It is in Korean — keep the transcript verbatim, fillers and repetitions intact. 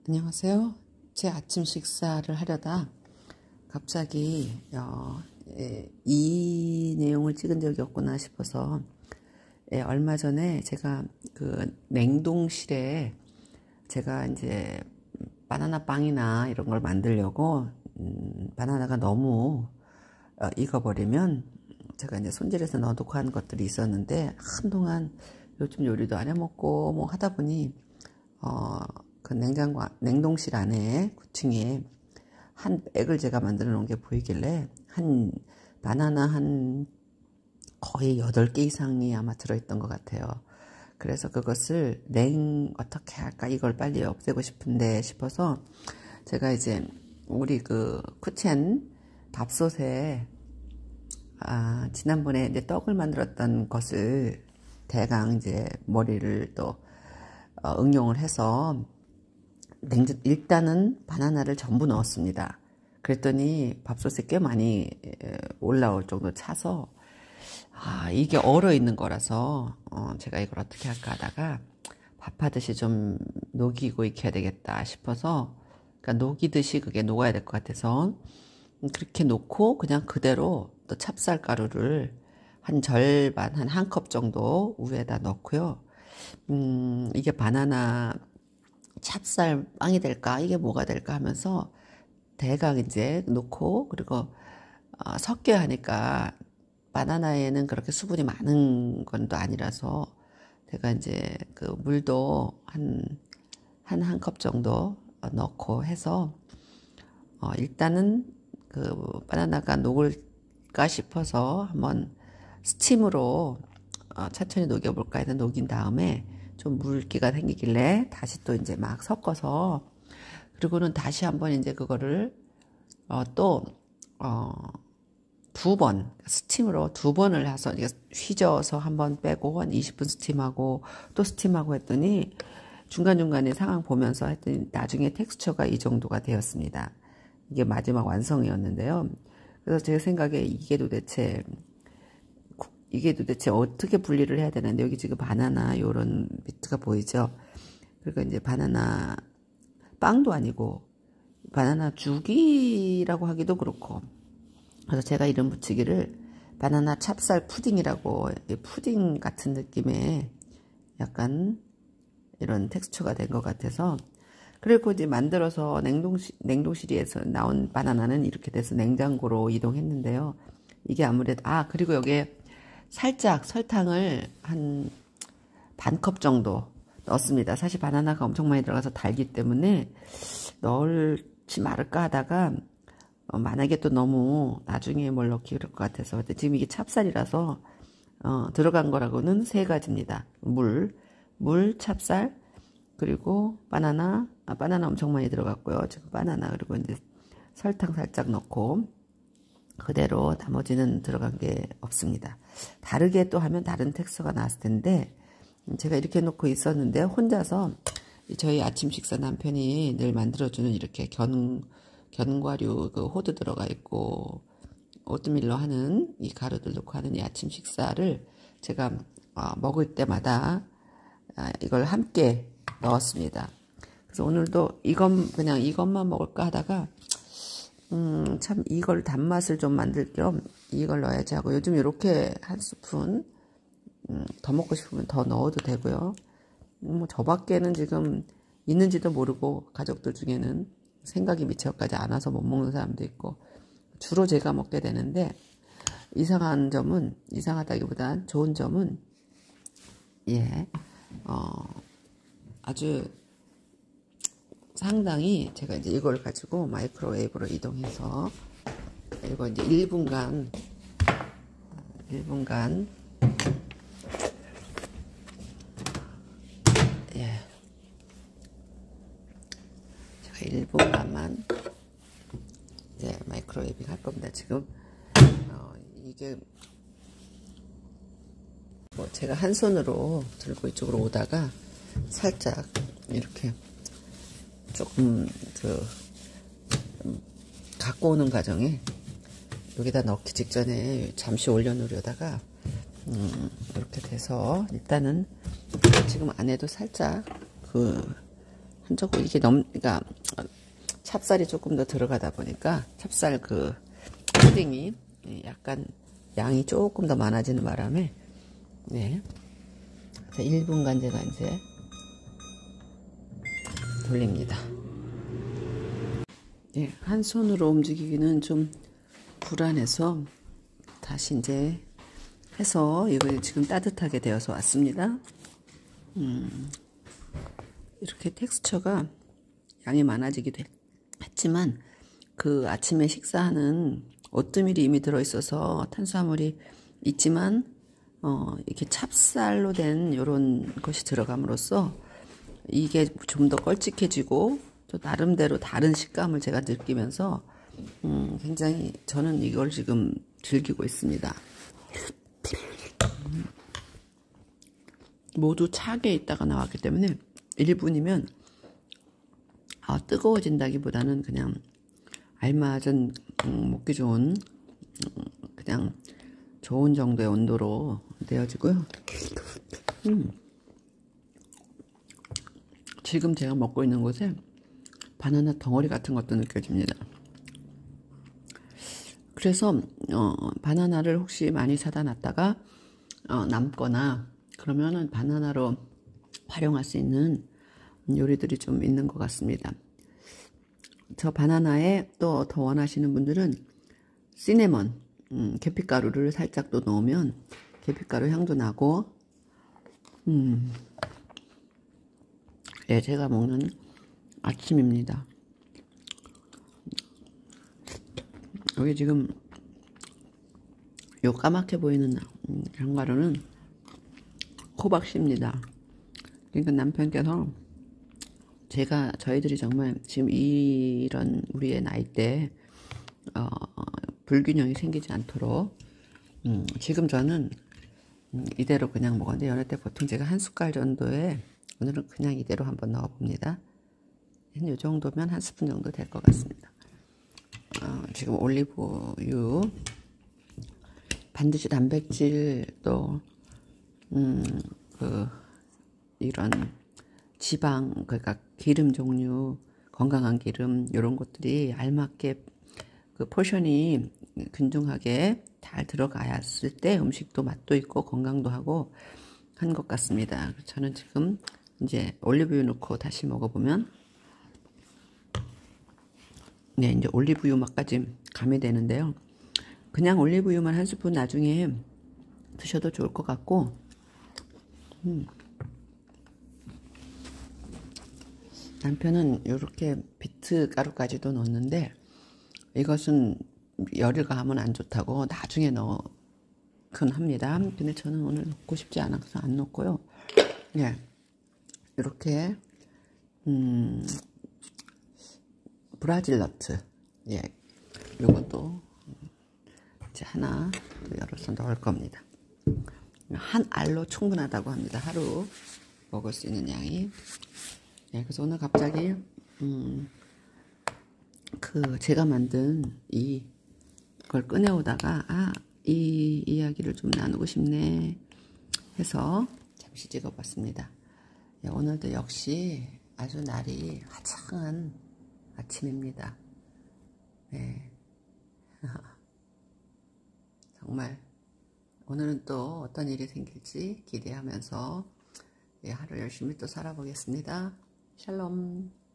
안녕하세요. 제 아침 식사를 하려다 갑자기 어, 예, 이 내용을 찍은 적이 없구나 싶어서 예, 얼마 전에 제가 그 냉동실에 제가 이제 바나나 빵이나 이런 걸 만들려고 음, 바나나가 너무 어, 익어버리면 제가 이제 손질해서 넣어놓고 한 것들이 있었는데 한동안 요즘 요리도 안 해먹고 뭐 하다 보니 어, 그 냉장고, 냉동실 안에 구 층에 한 백을 제가 만들어 놓은 게 보이길래 한 바나나 한 거의 여덟 개 이상이 아마 들어있던 것 같아요. 그래서 그것을 냉 어떻게 할까 이걸 빨리 없애고 싶은데 싶어서 제가 이제 우리 그 쿠첸 밥솥에 아 지난번에 이제 떡을 만들었던 것을 대강 이제 머리를 또 어, 응용을 해서 냉전, 일단은 바나나를 전부 넣었습니다. 그랬더니 밥솥에 꽤 많이 올라올 정도 차서 아 이게 얼어 있는 거라서 어, 제가 이걸 어떻게 할까 하다가 밥하듯이 좀 녹이고 익혀야 되겠다 싶어서 그러니까 녹이듯이 그게 녹아야 될 것 같아서 그렇게 놓고 그냥 그대로 또 찹쌀가루를 한 절반 한 한 컵 정도 위에다 넣고요. 음 이게 바나나 찹쌀 빵이 될까 이게 뭐가 될까 하면서 대강 이제 놓고 그리고 어, 섞여야 하니까 바나나에는 그렇게 수분이 많은 건 또 아니라서 제가 이제 그 물도 한 한 한 컵 정도 넣고 해서 어, 일단은 그 바나나가 녹을까 싶어서 한번 스팀으로 어, 천천히 녹여볼까 해서 녹인 다음에 좀 물기가 생기길래 다시 또 이제 막 섞어서 그리고는 다시 한번 이제 그거를 어, 또 어, 두 번 스팀으로 두 번을 해서 휘저어서 한번 빼고 한 이십 분 스팀하고 또 스팀하고 했더니 중간중간에 상황 보면서 했더니 나중에 텍스처가 이 정도가 되었습니다. 이게 마지막 완성이었는데요. 그래서 제 생각에 이게 도대체 이게 도대체 어떻게 분리를 해야 되는데 여기 지금 바나나 요런 비트가 보이죠. 그리고 이제 바나나 빵도 아니고 바나나 죽이라고 하기도 그렇고 그래서 제가 이름 붙이기를 바나나 찹쌀 푸딩이라고 푸딩 같은 느낌의 약간 이런 텍스처가 된 것 같아서 그리고 이제 만들어서 냉동실, 냉동실에서 나온 바나나는 이렇게 돼서 냉장고로 이동했는데요. 이게 아무래도 아 그리고 여기에 살짝 설탕을 한 반 컵 정도 넣었습니다. 사실 바나나가 엄청 많이 들어가서 달기 때문에 넣을지 말을까 하다가 어, 만약에 또 너무 나중에 뭘 넣기 그럴 것 같아서 지금 이게 찹쌀이라서 어, 들어간 거라고는 세 가지입니다. 물, 물, 찹쌀 그리고 바나나 아, 바나나 엄청 많이 들어갔고요. 지금 바나나 그리고 이제 설탕 살짝 넣고 그대로 나머지는 들어간 게 없습니다. 다르게 또 하면 다른 텍스처가 나왔을 텐데 제가 이렇게 놓고 있었는데 혼자서 저희 아침 식사 남편이 늘 만들어주는 이렇게 견, 견과류 그 호두 들어가 있고 오트밀로 하는 이 가루들 넣고 하는 이 아침 식사를 제가 어, 먹을 때마다 아, 이걸 함께 넣었습니다. 그래서 오늘도 이것 그냥 이것만 먹을까 하다가 음, 참 이걸 단맛을 좀 만들 겸 이걸 넣어야지 하고 요즘 이렇게 한 스푼 음, 더 먹고 싶으면 더 넣어도 되고요. 뭐 저밖에는 지금 있는지도 모르고 가족들 중에는 생각이 미처까지 안 와서 못 먹는 사람도 있고 주로 제가 먹게 되는데 이상한 점은 이상하다기보단 좋은 점은 예, 어, 아주 상당히 제가 이제 이걸 가지고 마이크로웨이브로 이동해서 이거 이제 일 분간 일 분간 예 제가 일 분간만 이제 마이크로웨이빙 할 겁니다. 지금 어, 이게 뭐 제가 한 손으로 들고 이쪽으로 오다가 살짝 이렇게 조금 그 음, 갖고 오는 과정에 여기다 넣기 직전에 잠시 올려놓으려다가 음, 이렇게 돼서 일단은 지금 안에도 살짝 그 한쪽 이게 너무, 그러니까 찹쌀이 조금 더 들어가다 보니까 찹쌀 그 푸딩이 약간 양이 조금 더 많아지는 바람에 네. 일 분간 제가 이제 돌립니다. 예, 한 손으로 움직이기는 좀 불안해서 다시 이제 해서 이거 지금 따뜻하게 되어서 왔습니다. 음, 이렇게 텍스처가 양이 많아지기도 했지만 그 아침에 식사하는 오트밀이 이미 들어있어서 탄수화물이 있지만 어, 이렇게 찹쌀로 된 이런 것이 들어감으로써 이게 좀 더 걸쭉해지고 또 나름대로 다른 식감을 제가 느끼면서 음, 굉장히 저는 이걸 지금 즐기고 있습니다. 음, 모두 차게 있다가 나왔기 때문에 일 분이면 아, 뜨거워진다기보다는 그냥 알맞은 음, 먹기 좋은 음, 그냥 좋은 정도의 온도로 되어지고요. 음. 지금 제가 먹고 있는 곳에 바나나 덩어리 같은 것도 느껴집니다. 그래서 어, 바나나를 혹시 많이 사다 놨다가 어, 남거나 그러면은 바나나로 활용할 수 있는 요리들이 좀 있는 것 같습니다. 저 바나나에 또 더 원하시는 분들은 시네먼, 음, 계피가루를 살짝 또 넣으면 계피가루 향도 나고 음, 예, 제가 먹는 아침입니다. 여기 지금 요 까맣게 보이는 견과류는 호박씨입니다. 그러니까 남편께서 제가 저희들이 정말 지금 이런 우리의 나이 때 어, 불균형이 생기지 않도록 음, 지금 저는 음, 이대로 그냥 먹었는데 연애 때 보통 제가 한 숟갈 정도에 오늘은 그냥 이대로 한번 넣어봅니다. 한 이 정도면 한 스푼 정도 될 것 같습니다. 어, 지금 올리브유 반드시 단백질 또 음, 그 이런 지방 그러니까 기름 종류 건강한 기름 이런 것들이 알맞게 그 포션이 균등하게 잘 들어가였을 때 음식도 맛도 있고 건강도 하고 한 것 같습니다. 저는 지금 이제 올리브유 넣고 다시 먹어보면 네 이제 올리브유 맛까지 가미되는데요. 그냥 올리브유만 한 스푼 나중에 드셔도 좋을 것 같고 음. 남편은 이렇게 비트 가루까지도 넣었는데 이것은 열을 가하면 안 좋다고 나중에 넣긴 합니다. 근데 저는 오늘 넣고 싶지 않아서 안 넣고요. 예, 이렇게 음, 브라질 너트 예, 요것도 이제 하나 열어서 넣을 겁니다. 한 알로 충분하다고 합니다. 하루 먹을 수 있는 양이. 예, 그래서 오늘 갑자기 음, 그 제가 만든 이걸 꺼내오다가 아, 이 이야기를 좀 나누고 싶네 해서 잠시 찍어봤습니다. 예, 오늘도 역시 아주 날이 화창한 아침입니다. 네. 정말 오늘은 또 어떤 일이 생길지 기대하면서 예, 하루 열심히 또 살아보겠습니다. 샬롬.